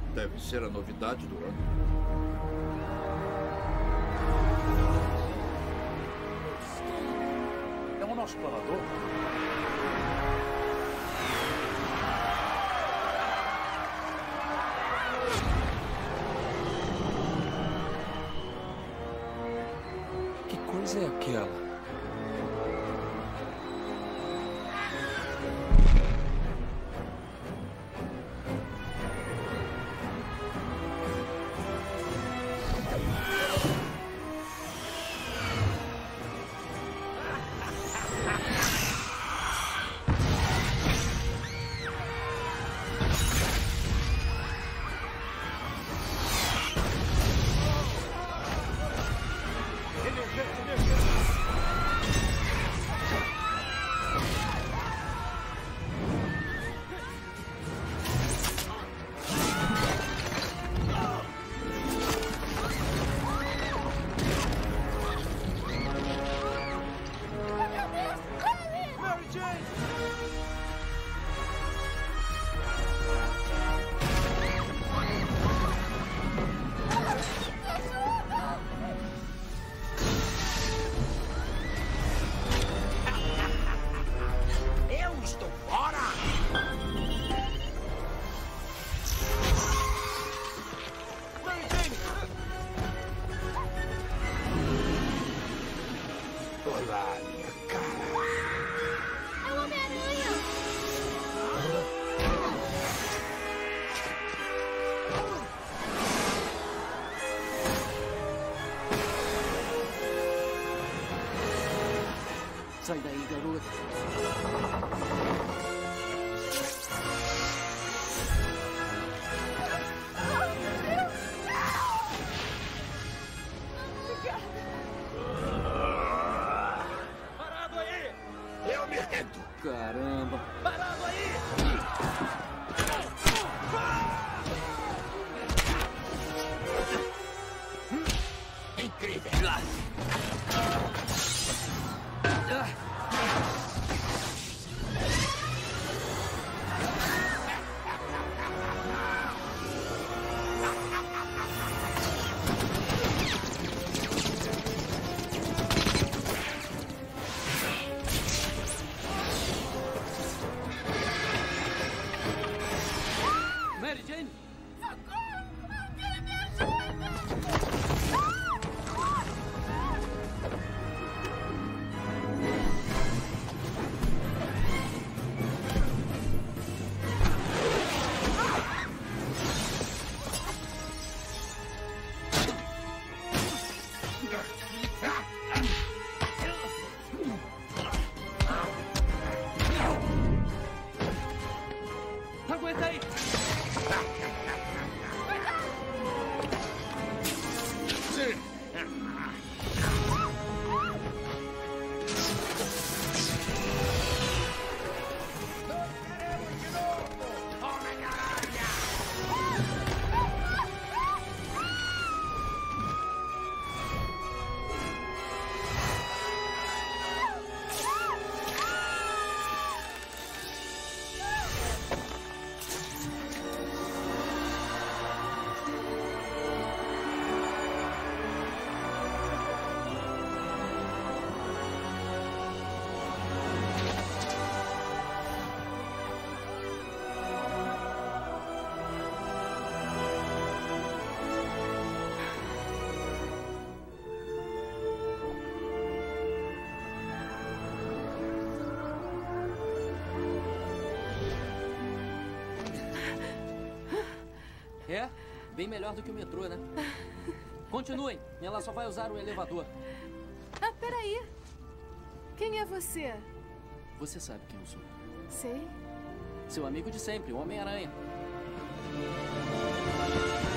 Deve ser a novidade do ano. É o nosso planador? Que coisa é aquela? Sai daí, garota. Parado aí! Eu me rendo! Caramba. Parado aí! Incrível! Mary Jane! Aguenta aí! Sim! É? Bem melhor do que o metrô, né? Continuem. Ela só vai usar o elevador. Ah, peraí. Quem é você? Você sabe quem eu sou. Sei. Seu amigo de sempre, o Homem-Aranha.